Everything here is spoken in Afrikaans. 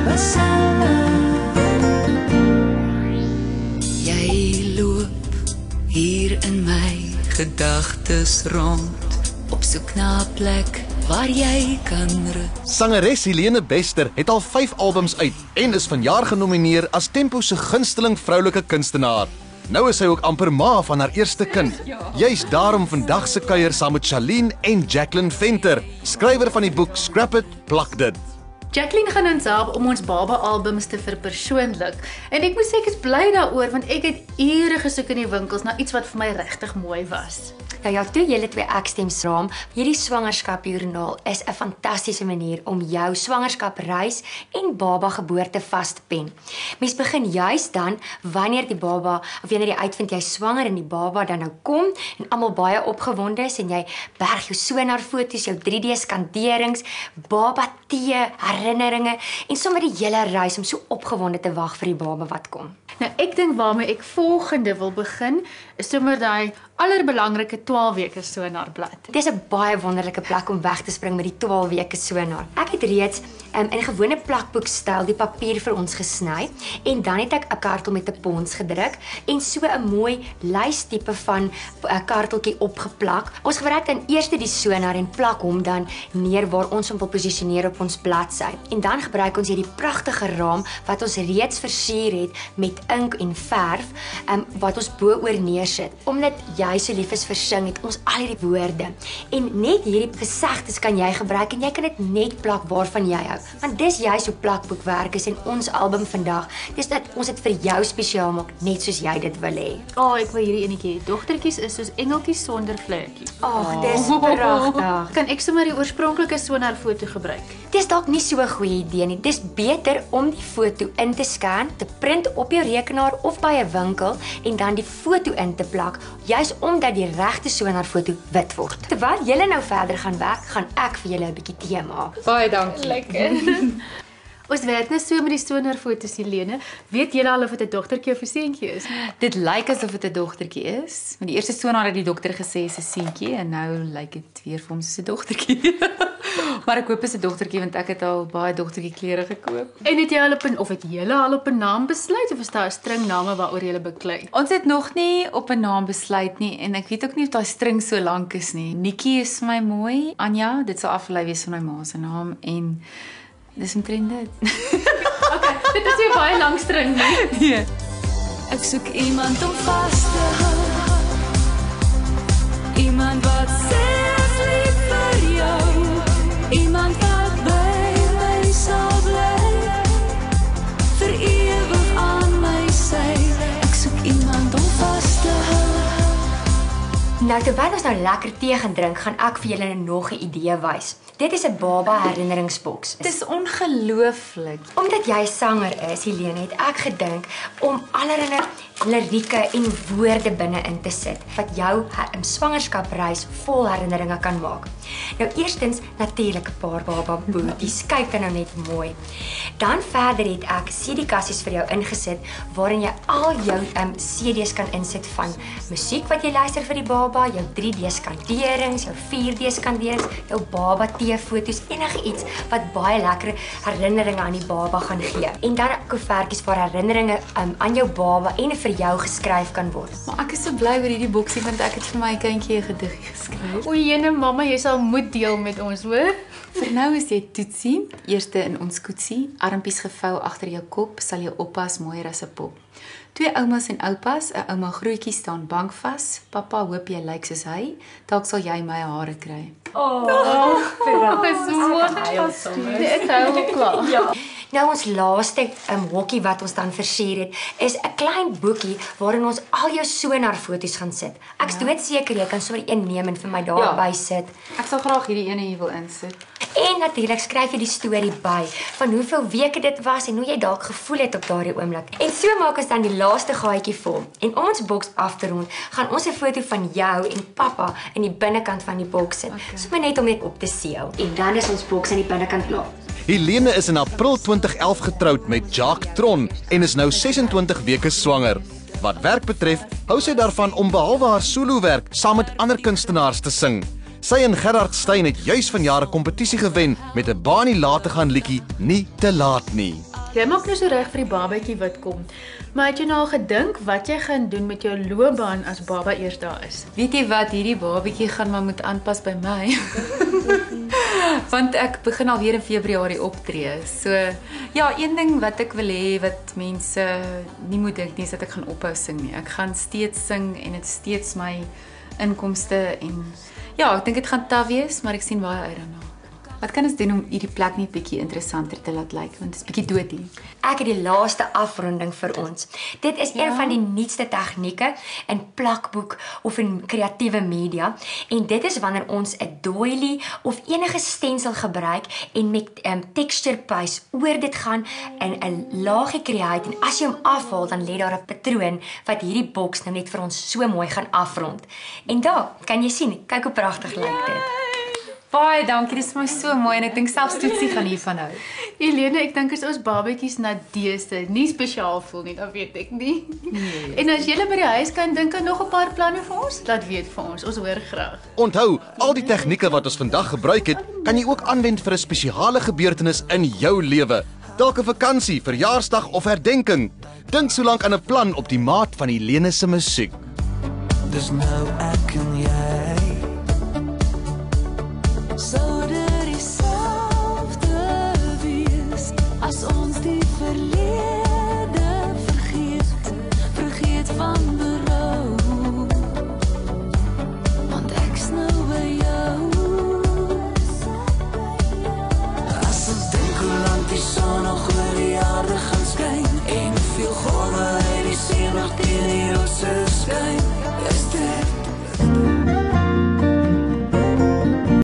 Jy loop hier in my gedagtes rond, op soek na 'n plek waar jy kan rus. Sangeres Helené Bester het al 5 albums uit en is vanjaar genomineer as Tempo se gunsteling vroulike kunstenaar. Nou is sy ook amper ma van haar eerste kind. Juist daarom vandag se kuier saam met Charlene en Jacqueline Venter, skrywer van die boek Scrap It, Plak Dit. Jacqueline gaan ons help om ons baba-albums te verpersoonlik. En ek moet sê ek is bly daaroor want ek het ure gesoek in die winkels na iets wat vir my regtig mooi was. Nou ja, toe julle 2 ekstems raam, hierdie swangerskapjoernaal is 'n fantastiese manier om jou swangerskapreis en baba geboorte vas te pen. Mens begin juis dan wanneer die baba of wanneer jy uitvind jy swanger en die baba dan nou kom en almal baie opgewonde is en jy berg jou sonarfoto's, jou 3D skanderings, baba tee, herinneringe en sommer die hele reis om so opgewonde te wag vir die baba wat kom. Nou ek dink waarmee ek volgende wil begin is sommer daai allerbelangrike 12 weke sonarblad. Dit is 'n baie wonderlike plek om weg te spring met die 12 weke sonar. Ek het reeds in gewone plakboekstyl die papier vir ons gesny en dan het ek 'n kartel met 'n pons gedruk en so 'n mooi lystipe van 'n karteltjie opgeplak. Ons gebruik dan eers die sonar en plak hom dan neer waar ons hom wil posisioneer op ons bladsy. En dan gebruik ons hierdie pragtige raam wat ons reeds versier het met ink en verf wat ons bo-oor neersit. Omdat jy so lief is vir sing, het ons al hierdie woorde. En net hierdie gesegdes kan jy gebruik en jy kan dit net plak waarvan jy hou. Want dis juist hoe plakboekwerk is en ons album vandag. Dis dat ons dit vir jou spesiaal maak, net soos jy dit wil hê. Ek wil hierdie enetjie hê. Dogtertjies is soos engeltjies sonder vlekkies. Ag, dis pragtig. Kan ek sommer die oorspronklike sonarfoto gebruik? Dis dalk nie so 'n goeie idee nie. Dis beter om die foto in te scan, te print op jou rekenaar of by 'n winkel en dan die foto in te plak, juis omdat die regte sonarfoto wit word. Terwyl julle nou verder gaan werk, gaan ek vir julle 'n bietjie tee maak. Baie dankie. Lekker. Ons werk net so met die sonarfoto's, Helené. Weet julle al of dit 'n dogtertjie of 'n seentjie is? Dit lyk asof dit 'n dogtertjie is. Met die eerste sonar het die dokter gesê is 'n seentjie en nou lyk dit weer vir hom soos 'n dogtertjie. Maar ek hoop is 'n dogtertjie want ek het al baie dogtertjie klere gekoop. En het jy al het julle al op 'n naam besluit of is daar 'n string name waaroor julle beklei? Ons het nog nie op 'n naam besluit nie en ek weet ook nie of daai string so lank is nie. Nikkie is vir my mooi. Anja, dit sal afgelei wees van my ma se naam en dis omtrent dit. Okay, dit is nie baie lank string nie. Nee. Ek soek iemand om vas te hou. Iemand wat sê ek lief vir jou. Iemand wat by my sal bly. Vir ewig aan my sy. Ek soek iemand om vas te hou. Nou terwyl ons nou lekker tee gaan drink, gaan ek vir julle nog 'n idee wys. Dit is 'n baba herinneringsboks. Dit is ongelooflik. Omdat jy sanger is, Helené, het ek gedink om allerlei lirieke en woorde binne in te sit wat jou swangerskapreis vol herinneringe kan maak. Nou eerstens natuurlik 'n paar baba boeties. Kyk dan nou net mooi. Dan verder het ek CD-kassies vir jou ingesit waarin jy al jou CD's kan insit van musiek wat jy luister vir die baba, jou 3D skanderings, jou 4D skanderings, jou baba teefoto's, enige iets wat baie lekker herinneringe aan die baba gaan gee. En dan koevertjies waar herinneringe aan jou baba en vir jou geskryf kan word. Maar ek is so bly oor hierdie boksie want ek het vir my kindjie 'n gediggie geskryf. O, jene mamma, jy sal moet deel met ons, hoor? Vir nou is jy toetsie, eerste in ons koetsie, armpies gevou agter jou kop, sal jou oppas mooier as 'n pop. 2 oumas en oupas, 'n ouma grootjie staan bankvas. Pappa hoop jy lyk soos hy, dalk sal jy my hare kry. Ek hou klaar. Ja. Nou ons laaste hokkie wat ons dan versier het, is 'n klein boekie waarin ons al jou sonarfoto's gaan sit. Ek's doodseker jy kan sommer een neem en vir my daarby sit. Ek sal graag hierdie ene hier wil insit. En natuurlik skryf jy die storie by van hoeveel weke dit was en hoe jy dalk gevoel het op daardie oomblik. En so maak ons dan die laaste gaatjie vol. En om ons boks af te rond, gaan ons 'n foto van jou en pappa in die binnekant van die boks sit. Sommer net om dit op te seël. En dan is ons boks aan die binnekant klaar. Helené is in April 2011 getroud met Jacques Tron en is nou 26 weke swanger. Wat werk betref, hou sy daarvan om behalwe haar solowerk saam met ander kunstenaars te sing. Sy en Gerard Steyn het juis vanjaar 'n kompetisie gewen met 'n baie late gaan liedjie Nie te laat nie. Jy maak nou so reg vir die babatjie wat kom. Maar het jy nou al gedink wat jy gaan doen met jou loopbaan as baba eers daar is? Weet jy wat, hierdie babatjie gaan maar moet aanpas by my. Want ek begin alweer in Februarie optree. So ja, een ding wat ek wil hê wat mense nie moet dink nie is dat ek gaan ophou sing nie. Ek gaan steeds sing en dit steeds my inkomste en ja, ek dink dit gaan taaf wees, maar ek sien baie uit daarna. Wat kan ons doen om hierdie plek net bietjie interessanter te laat lyk, want dit is bietjie dood hier. Ek het die laaste afronding vir ons. Dit is een van die nuutste tegnieke in plakboek of in kreatiewe media en dit is wanneer ons 'n doily of enige stensel gebruik en met texture paste oor dit gaan in 'n laagie create en as jy hom afhaal dan lê daar 'n patroon wat hierdie boks nou net vir ons so mooi gaan afrond. En daar, kan jy sien, kyk hoe pragtig lyk dit. Baie dankie, dit is my so mooi en ek dink selfs Toetsie gaan hiervan hou. Helene, ek dink as ons babatjies na deeste nie spesiaal voel nie, dan weet ek nie. Nee, en as julle by die huis kan dink aan nog 'n paar planne vir ons, laat weet vir ons hoor graag. Onthou, al die tegnieke wat ons vandag gebruik het, kan jy ook aanwend vir 'n spesiale gebeurtenis in jou lewe. Dalk 'n vakansie, verjaarsdag of herdenking. Dink solank aan 'n plan op die maat van Helené se musiek. Dis nou ek en jy. Sou dit dieselfde wees as ons die verlede vergeet van berou, want ek's nou by jou. As ons dink hoe lang die son nog oor die aarde gaan skyn en hoeveel golwe uit die see nog teen die rosse skyn.